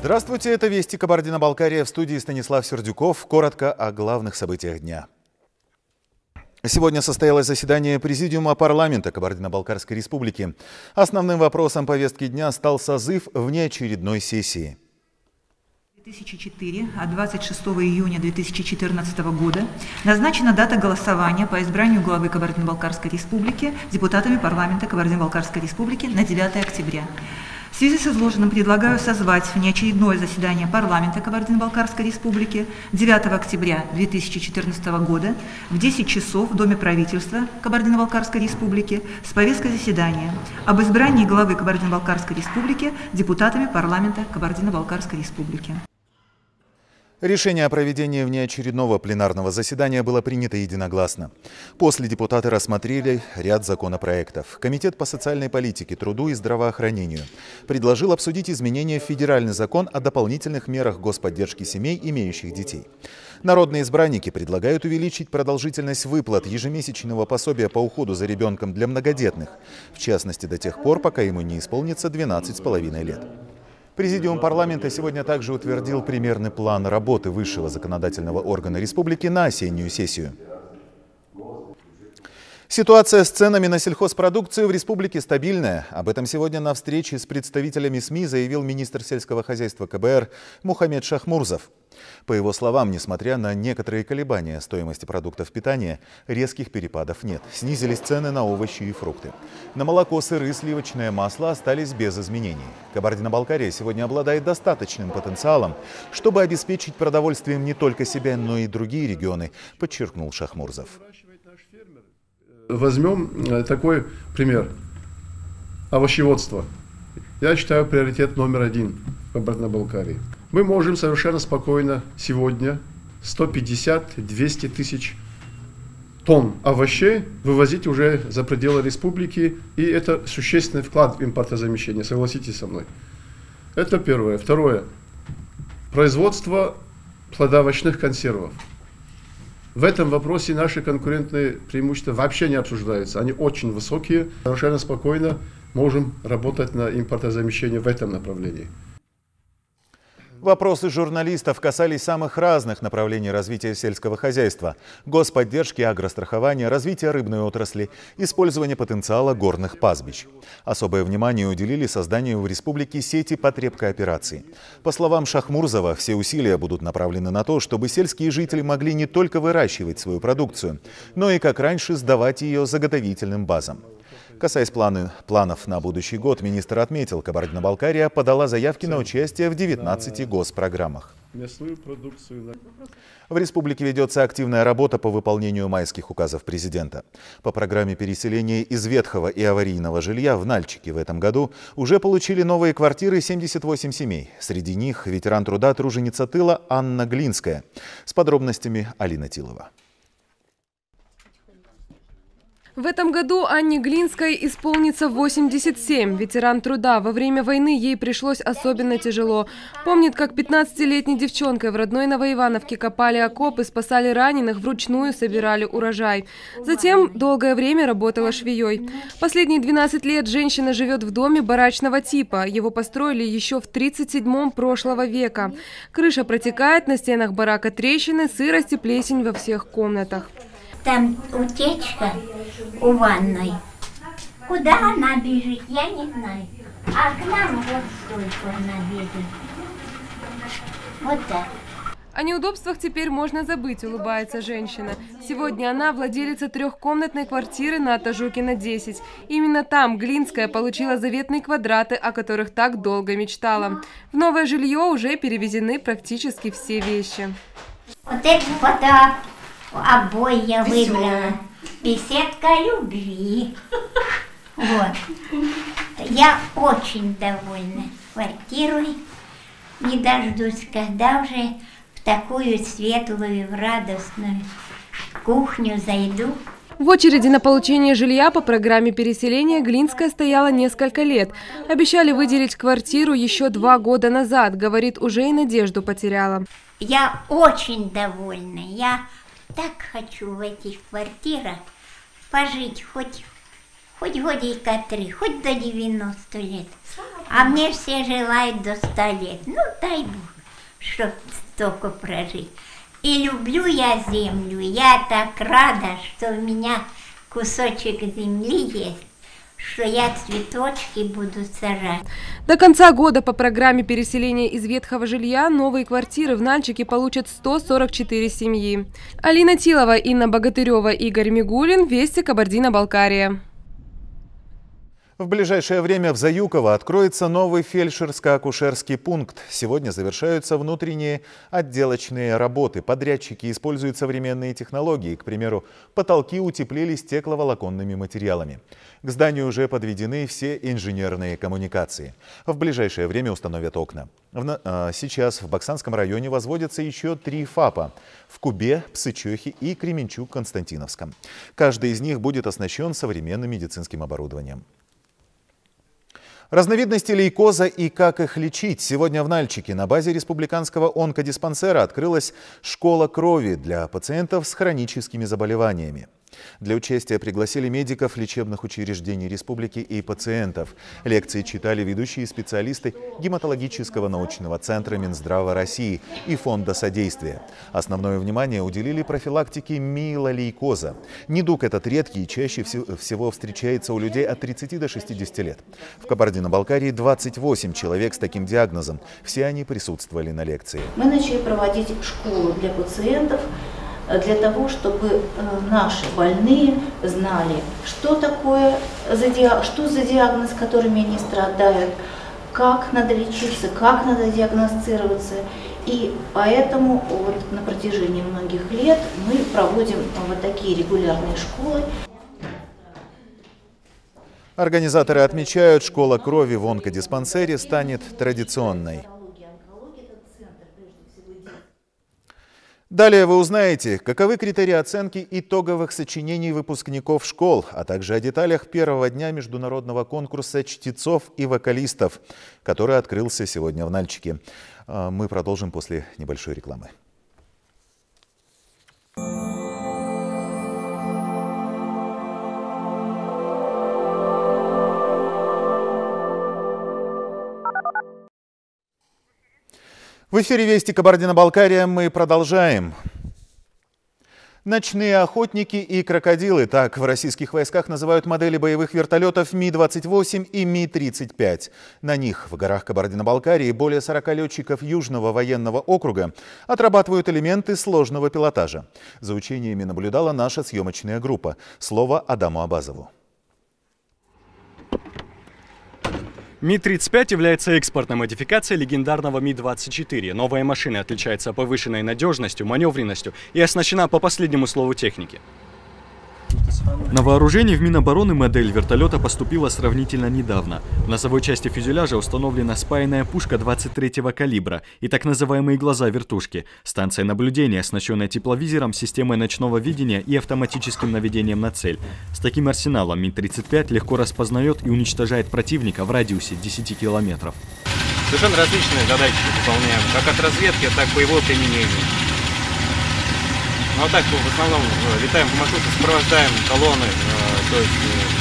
Здравствуйте, это «Вести Кабардино-Балкария», в студии Станислав Сердюков. Коротко о главных событиях дня. Сегодня состоялось заседание Президиума парламента Кабардино-Балкарской республики. Основным вопросом повестки дня стал созыв внеочередной сессии. 2004 от 26 июня 2014 года назначена дата голосования по избранию главы Кабардино-Балкарской республики депутатами парламента Кабардино-Балкарской республики на 9 октября. В связи с изложенным предлагаю созвать внеочередное заседание парламента Кабардино-Балкарской республики 9 октября 2014 года в 10 часов в Доме правительства Кабардино-Балкарской республики с повесткой заседания об избрании главы Кабардино-Балкарской республики депутатами парламента Кабардино-Балкарской республики. Решение о проведении внеочередного пленарного заседания было принято единогласно. После депутаты рассмотрели ряд законопроектов. Комитет по социальной политике, труду и здравоохранению предложил обсудить изменения в федеральный закон о дополнительных мерах господдержки семей, имеющих детей. Народные избранники предлагают увеличить продолжительность выплат ежемесячного пособия по уходу за ребенком для многодетных, в частности до тех пор, пока ему не исполнится 12,5 лет. Президиум парламента сегодня также утвердил примерный план работы высшего законодательного органа республики на осеннюю сессию. Ситуация с ценами на сельхозпродукцию в республике стабильная. Об этом сегодня на встрече с представителями СМИ заявил министр сельского хозяйства КБР Мухаммед Шахмурзов. По его словам, несмотря на некоторые колебания стоимости продуктов питания, резких перепадов нет. Снизились цены на овощи и фрукты. На молоко, сыры, сливочное масло остались без изменений. Кабардино-Балкария сегодня обладает достаточным потенциалом, чтобы обеспечить продовольствием не только себя, но и другие регионы, подчеркнул Шахмурзов. Возьмем такой пример. Овощеводство. Я считаю, приоритет номер один в Кабардино-Балкарии. Мы можем совершенно спокойно сегодня 150-200 тысяч тонн овощей вывозить уже за пределы республики. И это существенный вклад в импортозамещение, согласитесь со мной. Это первое. Второе. Производство плодоовощных консервов. В этом вопросе наши конкурентные преимущества вообще не обсуждаются. Они очень высокие. Совершенно спокойно можем работать на импортозамещение в этом направлении. Вопросы журналистов касались самых разных направлений развития сельского хозяйства: господдержки, агрострахования, развития рыбной отрасли, использования потенциала горных пастбищ. Особое внимание уделили созданию в республике сети потребкоопераций. По словам Шахмурзова, все усилия будут направлены на то, чтобы сельские жители могли не только выращивать свою продукцию, но и, как раньше, сдавать ее заготовительным базам. Касаясь планов на будущий год, министр отметил, Кабардино-Балкария подала заявки на участие в 19 госпрограммах. В республике ведется активная работа по выполнению майских указов президента. По программе переселения из ветхого и аварийного жилья в Нальчике в этом году уже получили новые квартиры 78 семей. Среди них ветеран труда, труженица тыла Анна Глинская. С подробностями Алина Тилова. В этом году Анне Глинской исполнится 87. Ветеран труда. Во время войны ей пришлось особенно тяжело. Помнит, как 15-летней девчонкой в родной Новоивановке копали окопы, спасали раненых, вручную собирали урожай. Затем долгое время работала швеей. Последние 12 лет женщина живет в доме барачного типа. Его построили еще в 37-м прошлого века. Крыша протекает, на стенах барака трещины, сырость и плесень во всех комнатах. Там утечка у ванной. Куда она бежит, я не знаю. А к нам вот столько она бежит. Вот так. О неудобствах теперь можно забыть, улыбается женщина. Сегодня она владелица трехкомнатной квартиры на Тажукина, 10. Именно там Глинская получила заветные квадраты, о которых так долго мечтала. В новое жилье уже перевезены практически все вещи. Вот это фото. Обои я выбрала. Беседка любви. Вот. Я очень довольна квартирой. Не дождусь, когда уже в такую светлую, радостную кухню зайду. В очереди на получение жилья по программе переселения Глинская стояла несколько лет. Обещали выделить квартиру еще 2 года назад. Говорит, уже и надежду потеряла. Я очень довольна. Я так хочу в этих квартирах пожить хоть годика 3, хоть до 90 лет. А мне все желают до 100 лет. Ну, дай Бог, чтоб столько прожить. И люблю я землю. Я так рада, что у меня кусочек земли есть, что я цветочки буду сажать. До конца года по программе переселения из ветхого жилья новые квартиры в Нальчике получат 144 семьи. Алина Тилова, Инна Богатырева, Игорь Мигулин. Вести, Кабардино-Балкария. В ближайшее время в Заюково откроется новый фельдшерско-акушерский пункт. Сегодня завершаются внутренние отделочные работы. Подрядчики используют современные технологии. К примеру, потолки утеплили стекловолоконными материалами. К зданию уже подведены все инженерные коммуникации. В ближайшее время установят окна. Сейчас в Баксанском районе возводятся еще 3 ФАПа – в Кубе, Псычехе и Кременчуг-Константиновском. Каждый из них будет оснащен современным медицинским оборудованием. Разновидности лейкоза и как их лечить. Сегодня в Нальчике на базе республиканского онкодиспансера открылась школа крови для пациентов с хроническими заболеваниями. Для участия пригласили медиков лечебных учреждений республики и пациентов. Лекции читали ведущие специалисты Гематологического научного центра Минздрава России и Фонда содействия. Основное внимание уделили профилактике миелолейкоза. Недуг этот редкий и чаще всего встречается у людей от 30 до 60 лет. В Кабардино-Балкарии 28 человек с таким диагнозом. Все они присутствовали на лекции. Мы начали проводить школу для пациентов, для того, чтобы наши больные знали, что такое, что за диагноз, которыми они страдают, как надо лечиться, как надо диагностироваться. И поэтому вот на протяжении многих лет мы проводим вот такие регулярные школы. Организаторы отмечают, школа крови в онкодиспансере станет традиционной. Далее вы узнаете, каковы критерии оценки итоговых сочинений выпускников школ, а также о деталях первого дня международного конкурса чтецов и вокалистов, который открылся сегодня в Нальчике. Мы продолжим после небольшой рекламы. В эфире «Вести Кабардино-Балкария» мы продолжаем. Ночные охотники и крокодилы – так в российских войсках называют модели боевых вертолетов Ми-28 и Ми-35. На них в горах Кабардино-Балкарии более 40 летчиков Южного военного округа отрабатывают элементы сложного пилотажа. За учениями наблюдала наша съемочная группа. Слово Адаму Абазову. Ми-35 является экспортной модификацией легендарного Ми-24. Новая машина отличается повышенной надежностью, маневренностью и оснащена по последнему слову техники. На вооружение в Минобороны модель вертолета поступила сравнительно недавно. В носовой части фюзеляжа установлена спаянная пушка 23-го калибра и так называемые глаза вертушки, станция наблюдения, оснащенная тепловизором, системой ночного видения и автоматическим наведением на цель. С таким арсеналом Ми-35 легко распознает и уничтожает противника в радиусе 10 километров. Совершенно различные задачи выполняем, как от разведки, так и боевого применения. Ну а так, в основном летаем по маршруту, сопровождаем колонны, то есть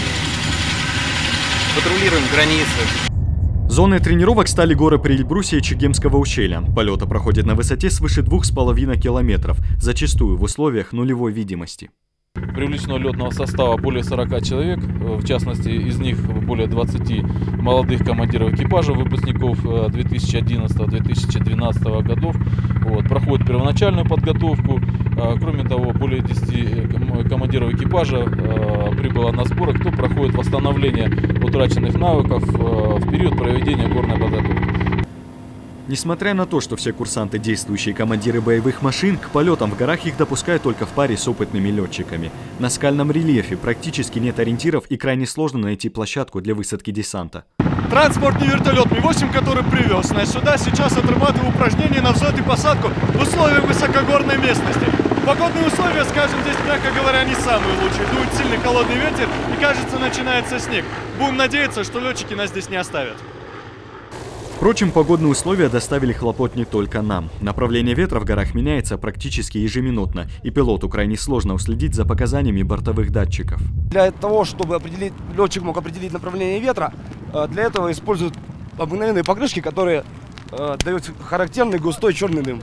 патрулируем границы. Зоной тренировок стали горы Приэльбрусья и Чегемского ущелья. Полеты проходят на высоте свыше 2,5 километров, зачастую в условиях нулевой видимости. Привлечено летного состава более 40 человек, в частности, из них более 20 молодых командиров экипажа, выпускников 2011-2012 годов. Проходят первоначальную подготовку. Кроме того, более 10 командиров экипажа прибыло на сборы, кто проходит восстановление утраченных навыков в период проведения горной подготовки. Несмотря на то, что все курсанты действующие командиры боевых машин, к полетам в горах их допускают только в паре с опытными летчиками. На скальном рельефе практически нет ориентиров и крайне сложно найти площадку для высадки десанта. Транспортный вертолет Ми-8, который привез нас сюда, сейчас отрабатывает упражнения на взлет и посадку в условиях высокогорной местности. Погодные условия, скажем, здесь, мягко говоря, не самые лучшие. Дует сильный холодный ветер и, кажется, начинается снег. Будем надеяться, что летчики нас здесь не оставят. Впрочем, погодные условия доставили хлопот не только нам. Направление ветра в горах меняется практически ежеминутно, и пилоту крайне сложно уследить за показаниями бортовых датчиков. Для того, чтобы летчик мог определить направление ветра, для этого используют обыкновенные покрышки, которые дают характерный густой черный дым.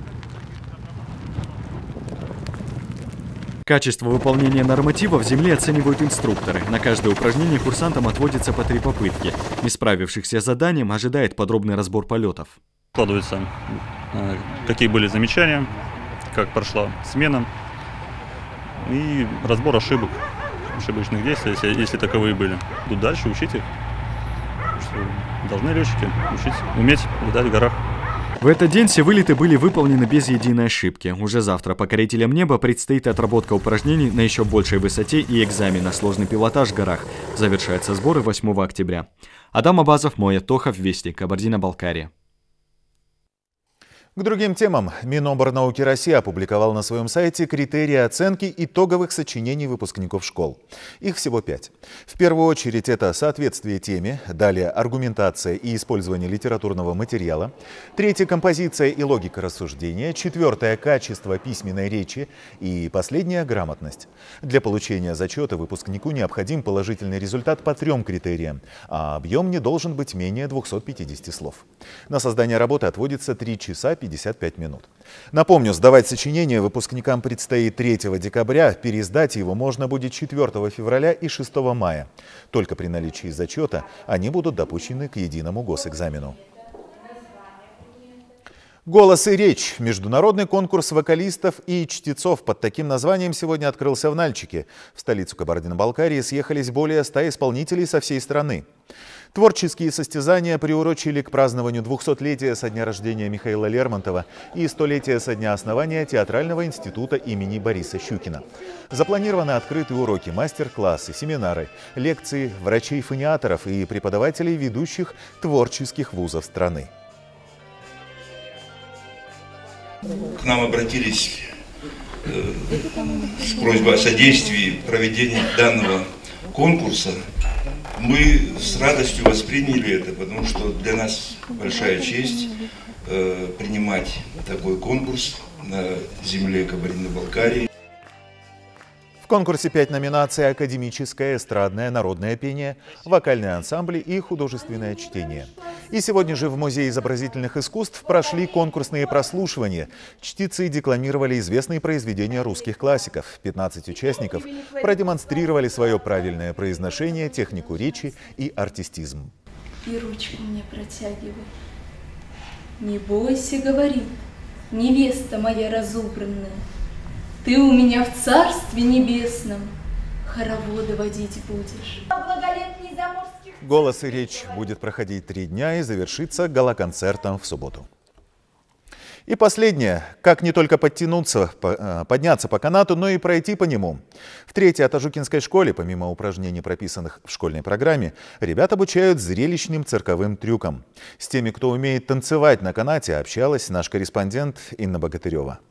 Качество выполнения нормативов в земле оценивают инструкторы. На каждое упражнение курсантам отводится по 3 попытки. Не справившихся с заданием ожидает подробный разбор полетов. Складывается, какие были замечания, как прошла смена и разбор ошибок, ошибочных действий, если таковые были. Тут дальше учить их. Должны летчики уметь летать в горах. В этот день все вылеты были выполнены без единой ошибки. Уже завтра покорителям неба предстоит отработка упражнений на еще большей высоте и экзамен на сложный пилотаж в горах. Завершаются сборы 8 октября. Адам Абазов, Моя Тохов, Вести, Кабардино-Балкария. К другим темам. Миноборнауки России опубликовал на своем сайте критерии оценки итоговых сочинений выпускников школ. Их всего 5. В первую очередь это соответствие теме, далее аргументация и использование литературного материала, третье – композиция и логика рассуждения, четвертое – качество письменной речи и последнее – грамотность. Для получения зачета выпускнику необходим положительный результат по 3 критериям, а объем не должен быть менее 250 слов. На создание работы отводится 3 часа 55 минут. Напомню, сдавать сочинение выпускникам предстоит 3 декабря, пересдать его можно будет 4 февраля и 6 мая. Только при наличии зачета они будут допущены к единому госэкзамену. «Голос и речь» – международный конкурс вокалистов и чтецов под таким названием сегодня открылся в Нальчике. В столицу Кабардино-Балкарии съехались более 100 исполнителей со всей страны. Творческие состязания приурочили к празднованию 200-летия со дня рождения Михаила Лермонтова и 100-летия со дня основания Театрального института имени Бориса Щукина. Запланированы открытые уроки, мастер-классы, семинары, лекции врачей-фониаторов и преподавателей ведущих творческих вузов страны. К нам обратились с просьбой о содействии проведения данного конкурса. Мы с радостью восприняли это, потому что для нас большая честь принимать такой конкурс на земле Кабардино-Балкарии. В конкурсе 5 номинаций: академическое, эстрадное, народное пение, вокальные ансамбли и художественное чтение. И сегодня же в Музее изобразительных искусств прошли конкурсные прослушивания. Чтецы декламировали известные произведения русских классиков. 15 участников продемонстрировали свое правильное произношение, технику речи и артистизм. И ручку мне протягивай. Не бойся, говори, невеста моя разубранная. Ты у меня в царстве небесном хороводы водить будешь. «Голос и речь» будет проходить 3 дня и завершится гала-концертом в субботу. И последнее. Как не только подтянуться, подняться по канату, но и пройти по нему. В 3-й Атажукинской школе, помимо упражнений, прописанных в школьной программе, ребят обучают зрелищным цирковым трюкам. С теми, кто умеет танцевать на канате, общалась наш корреспондент Инна Богатырева.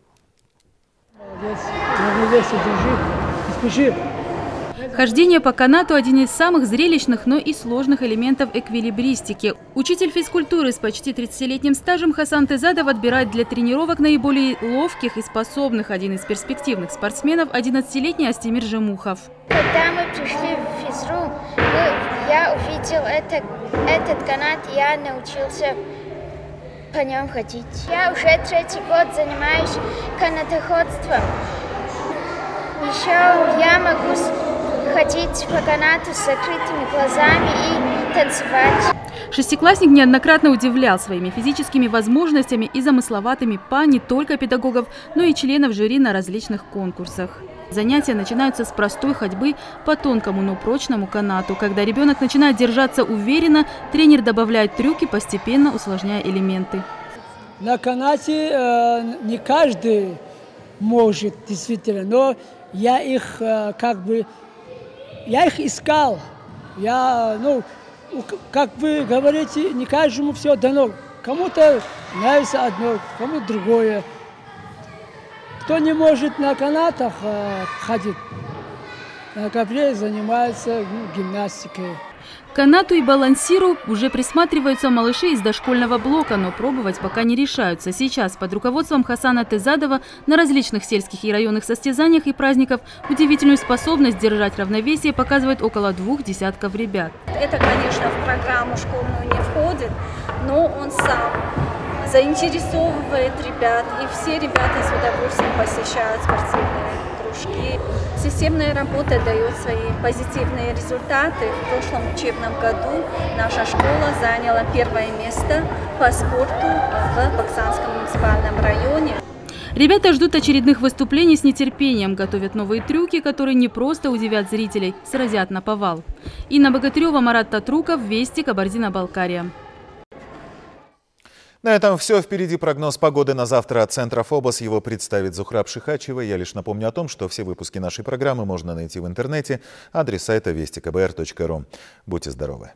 Хождение по канату – один из самых зрелищных, но и сложных элементов эквилибристики. Учитель физкультуры с почти 30-летним стажем Хасан Тезадов отбирает для тренировок наиболее ловких и способных. Один из перспективных спортсменов – 11-летний Астемир Жемухов. Когда мы пришли в физру, я увидел этот канат, и я научился по нем ходить. Я уже 3-й год занимаюсь канатоходством. Еще я могу ходить по канату с закрытыми глазами и танцевать. Шестиклассник неоднократно удивлял своими физическими возможностями и замысловатыми па не только педагогов, но и членов жюри на различных конкурсах. Занятия начинаются с простой ходьбы по тонкому, но прочному канату. Когда ребенок начинает держаться уверенно, тренер добавляет трюки, постепенно усложняя элементы. На канате не каждый может, действительно, но я их искал. Как вы говорите, не каждому все дано. Кому-то нравится одно, кому-то другое. Кто не может на канатах ходить, на ковре занимается гимнастикой. К канату и балансиру уже присматриваются малыши из дошкольного блока, но пробовать пока не решаются. Сейчас под руководством Хасана Тезадова на различных сельских и районных состязаниях и праздниках удивительную способность держать равновесие показывает около 2 десятков ребят. Это, конечно, в программу школьную не входит, но он сам заинтересовывает ребят, и все ребята с удовольствием посещают спортивные кружки. Системная работа дает свои позитивные результаты. В прошлом учебном году наша школа заняла 1-е место по спорту в Баксанском муниципальном районе. Ребята ждут очередных выступлений с нетерпением, готовят новые трюки, которые не просто удивят зрителей, сразят наповал. Инна Богатырева, Марат Татруков, Вести, Кабардино-Балкария. На этом все. Впереди прогноз погоды на завтра от центра ФОБОС. Его представит Зухраб Шихачева. Я лишь напомню о том, что все выпуски нашей программы можно найти в интернете. Адрес сайта вестикбр.ру. Будьте здоровы.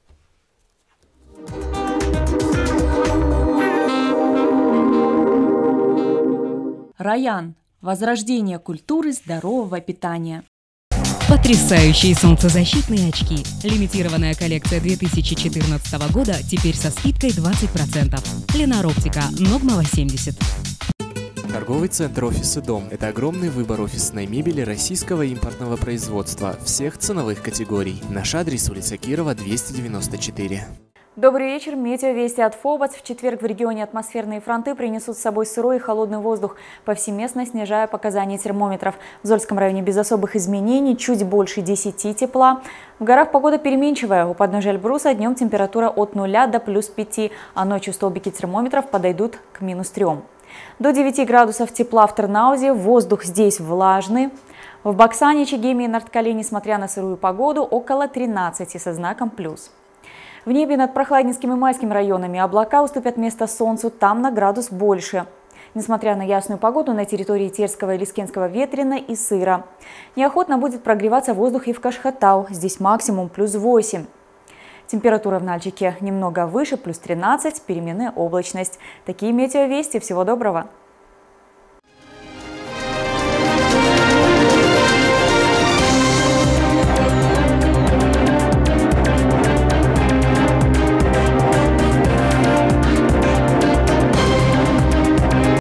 Раян. Возрождение культуры здорового питания. Потрясающие солнцезащитные очки. Лимитированная коллекция 2014 года теперь со скидкой 20%. Ленар Оптика, Ногмова 70. Торговый центр «Офис и дом» – это огромный выбор офисной мебели российского импортного производства всех ценовых категорий. Наш адрес – улица Кирова, 294. Добрый вечер. Метеовести от ФОБОС. В четверг в регионе атмосферные фронты принесут с собой сырой и холодный воздух, повсеместно снижая показания термометров. В Зольском районе без особых изменений, чуть больше 10 тепла. В горах погода переменчивая. У подножия Эльбруса днем температура от 0 до +5, а ночью столбики термометров подойдут к -3. До 9 градусов тепла в Тырнаузе, воздух здесь влажный. В Баксане, Чегеме и Нарткале, несмотря на сырую погоду, около 13 со знаком плюс. В небе над Прохладнинским и Майским районами облака уступят место солнцу, там на градус больше. Несмотря на ясную погоду, на территории Терского и Лискенского ветрено и сыро. Неохотно будет прогреваться воздух и в Кашхатау, здесь максимум +8. Температура в Нальчике немного выше, +13, переменная облачность. Такие метеовести. Всего доброго!